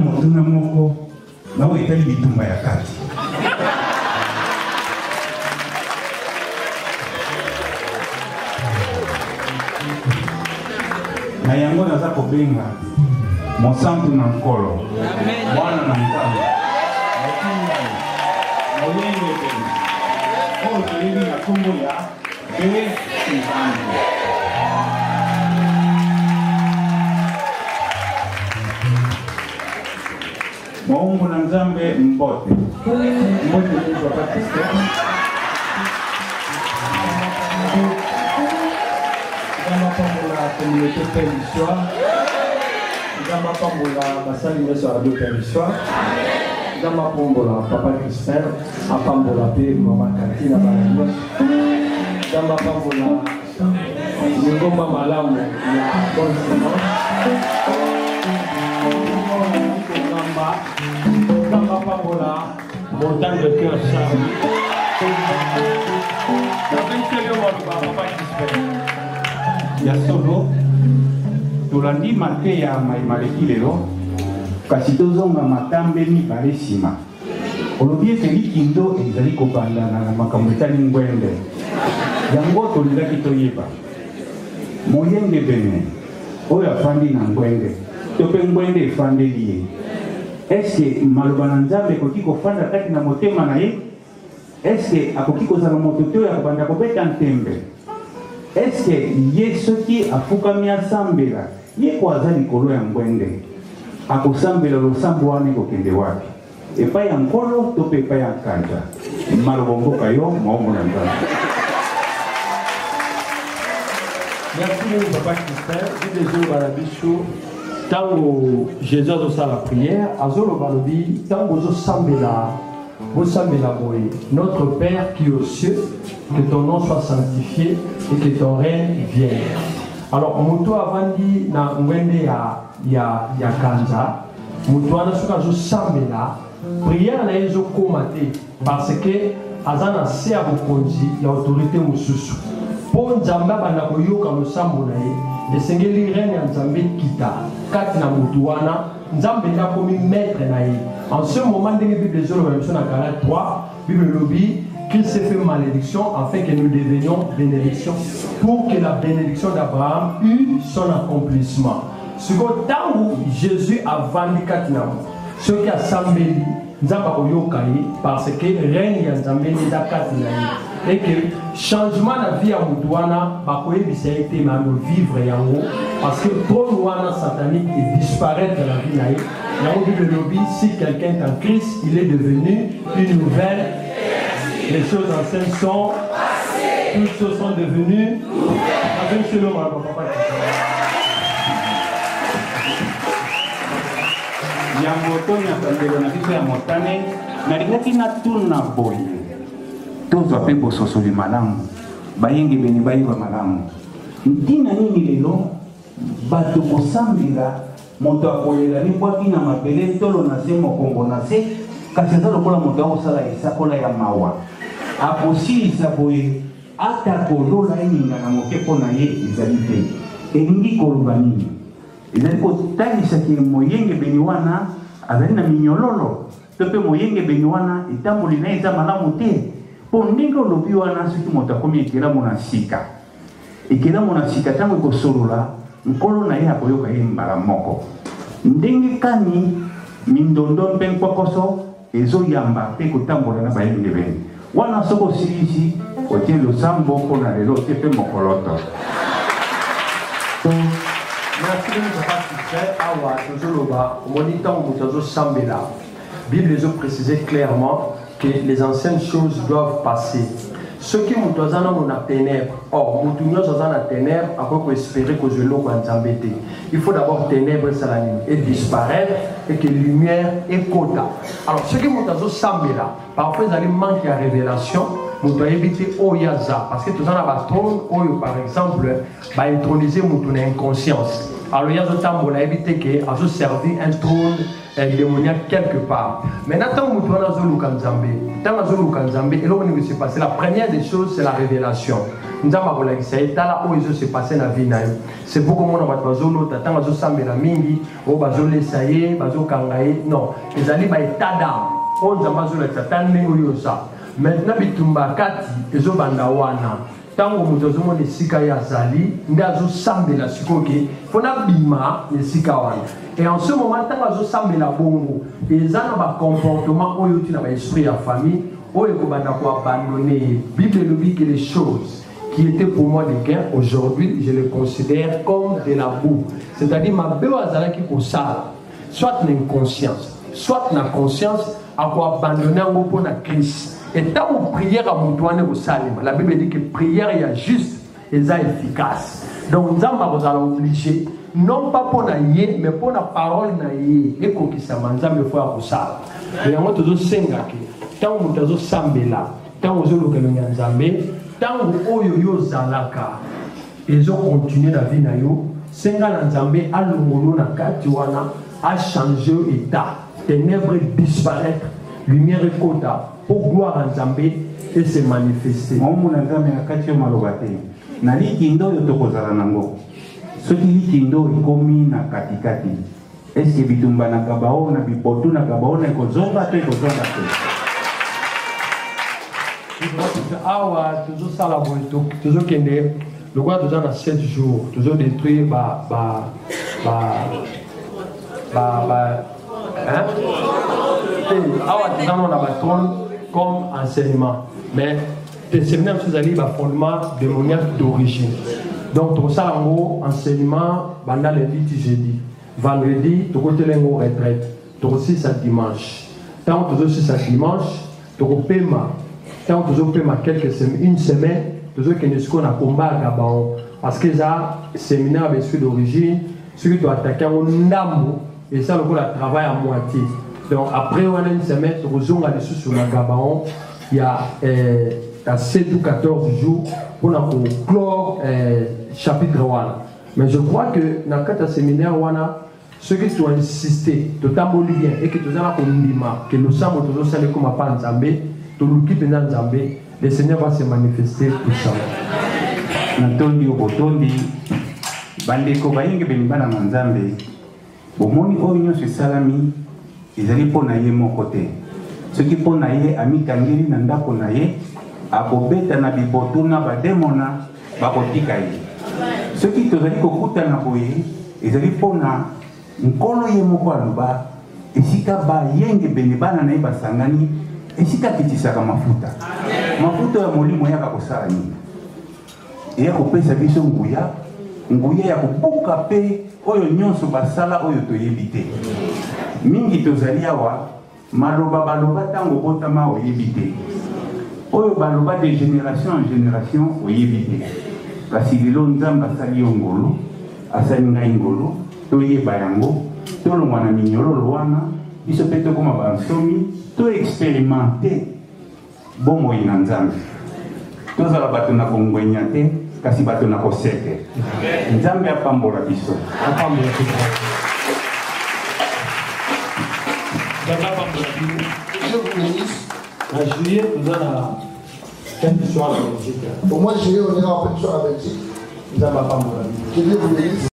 motuna moko nawe etali bitumba ya kati na yango naza kobenga mosantu na nkolo mwana na nzambe moyenge pene oyo toyebi na kombo ya nzambe. Maungu na nzambe mbote ni Papa Christian. Ndama pambola communauté Père l'histoire. Ndama pambola basali nyeso radio Père l'histoire. Ndama pambola Papa Christian, apambola pe Mama Katina Balanyos. Ndama pambola ngomba malamu ya bon Ndama pambola montagne de cœur charme. Ya solo tulandi mate ya maimaleki lelo kasi tozonga matambe mibale nsima olobi ete likindo ezali kobandana na makambo etali ngwende yango tolingaki toyeba moyenge bene oyo afandi na ngwende to mpe ngwende efandeli ye eske maloba na nzambe ekoki kofanda kati na motema na ye eske akoki kozala moto te oyo akobanda kobeta ntembe eske ye soki afukami asambela ye ko aza likolo ya ngwende akosambela losambo wana ekokende wapi epai ya nkolo to mpe epai ya nkanja maloba mboka yo maomona nzambe. Merci Papa Christian. Désolé Balabichou. Tango Jésus a fait la prière, Azolo Balobi, Tango Zosambela, Bosambela Boé, notre Père qui est aux cieux, que ton nom soit sanctifié et que ton règne vienne. Alors, Mouto Avandi na Mwende ya Kanja, Mouto Anasuka Zosambela, prière na Yezo Komate, parce que Azana se abokonzi ya autorité Moussoussou. Pour Nzamba Banako Yoka Mosambo na ye, esengeli reine ya Nzambe kita kati na mutu wana Nzambe na komi maître na ye. En ce moment ndenge Bible ezolo na biso na Galates 3 Bible lobi qu'il s'est fait malédiction afin que nous devenions bénédiction pour que la bénédiction d'Abraham eût son accomplissement. Siko tangu Jésus a vendu kati na mo soki asambeli Nzamba koyoka ye parce que reine ya Nzambe eza kati na ye. Et que changement de vie à Moudouana, ça a été vivre yango parce que pour Moudouana satanique et disparaître de la vie naïe. Yango dit le lobby, si quelqu'un est en Christ, il est devenu une nouvelle. Les choses anciennes sont passées, toutes choses sont devenues avec ce nom. Yango tonya kandelo na kiso ya motane na lingaki na tuna boy. Tozo ape bososoli malamu bayenge beni bayiba malamu ntina nini lelo bato kosambela moto akoyela ni bwaki na mabele tolo na se mokongo na se kasi eza lokola moto akosala esakola ya mawa akosilisa boye ata kolola eninga na moke mpo na ye ezali te elingi koloba nini ezali kotanisaki moyenge beni wana azali na minyololo to mpe moyenge beni wana etamboli na eza malamu te. Ndenge olobi wana soki moto akomi ekelamu na sika ekelamu na sika ntango ekosolola nkolo na ye akoyoka ye mbala moko ndenge kani mindondo mpe nkwakoso ezoyamba mpe kotambola na bayenge beni wana soki osilisi otie losambo mpo na lelo otie mpe mokoloto. Merci Papa Christian. Awa tozoloba omoni ntango moto azosambela Bible ezo préciser clairement que les anciennes choses doivent passer. Ce qui nous doit dans la ténèbres, or, nous tous dans la ténèbres, à quoi espérer que je l'eau embêté. Il faut d'abord ténèbres et disparaître et que lumière est quota. Alors, ce qui nous doit sembler là, parfois, ils manquent de révélation. Nous devons éviter Oyaza, parce que tout ça, par exemple, va introniser notre inconscience. Alors, il y a d'autres temps, on a évité que à se servir un trône démoniaque quelque part. Maintenant, tant que nous avons et s'est passé, la première des choses, c'est la révélation. Nous avons c'est passé dans la vie. C'est beaucoup de gens qui ont été la mingi, ou non, ils allaient à l'état d'âme. On a maintenant, bitumba kati, ils ont bandawana. Tant que nous avons des sikaya zali, nous avons sambe la sikoke, fona bima les sikawan. Et en ce moment, tant que nous avons sambe la bongo, ils ont un comportement où ils ont un esprit à famille, où ils ont abandonné. Bible nous dit que les choses qui étaient pour moi des gains, aujourd'hui, je les considère comme de la boue. C'est-à-dire, ma béoazala qui est soit l'inconscience, soit la conscience, à quoi abandonner un peu la crise. Et tant que prière à Moutouane au Salim, la Bible dit que prière est juste et efficace. Donc nous sommes obligés, non pas pour naïe, mais pour la parole naïe, et qu'on qui s'amanza me faire au Salim. Et en tout cas, tant que nous sommes là, tant que nous sommes là, tant que nous sommes là, ils ont continué la vie naïo, Senga Nzambe a l'ongolo na katiwana a changé l'état, ténèbres disparaître, lumière et kota. Pour gloire à Nzambe et se manifester. Mon Nzambe a katio malobate. Na likindo yo tokozala nango. Soki likindo ikomi na katikati. Est-ce que bitumba na kabao na bipotu na kabao na kozonga te kozonga te. Awa toujours ça la bonne toujours kende. Le roi toujours dans 7 jours toujours détruire hein? Awa toujours on a bâton comme enseignement. Mais le séminaire vous allez un fondement démoniaque d'origine. Donc tout ça en gros enseignement pendant le jeudi. Vendredi, tout côté l'engo retraite. Tout aussi ça dimanche. Tant toujours aussi ça dimanche, tout paiement. Tant toujours paiement quelques semaines, une semaine, toujours que nous avons un combat à Gabon. Parce que ça séminaire avec celui d'origine, celui doit attaquer un ndambo et ça le coup la travail à moitié. Donc après on a une semaine, nous allons dessus sur la Gabon. Il y a 7 ou 14 jours pour clore chapitre 1. Mais je crois que dans le séminaire, ceux qui ont insisté, totalement bien, et que nous avons que nous sommes toujours salés comme à Nzambe, tout le qui est Nzambe, le Seigneur va se manifester puissamment. Natondi obotondi, bandeko bayingi benibana Nzambe, bomoni oyo nyonso salami, ezali pona ye moko te. Soki pona ye amikangeli na ndako na ye, akobeta na bibotuna bademona bakotika ye. Soki tozali kokutana boye, ezali pona nkolo ye moko aloba, esika bayenge benibana na ye basangani, esika kitisaka mafuta. Mafuta ya molimo yaka kosala nini? Eya kopesa biso nguya, nguya ya kobuka pe oyo nyonso basala oyo toyebi te. Mingi tozali awa maloba baloba tango botama oyebi te. Oyo baloba de génération en génération oyebi te. Kasi lelo Nzambe asali yo ngolo, asali ngai ngolo, toyeba yango, tolongwa na minyololo wana, biso pe tokoma bansomi, to expérimenter bomoi na Nzambe. Tozala bato na kongwenya te, kasi bato na kosete. Nzambe apambola biso. Apambola biso. Je vous bénisse. En juillet, nous allons faire une soirée en Belgique. Au mois de juillet, on ira en faire une soirée en Belgique. Nous allons pas mourir. Que Dieu vous bénisse.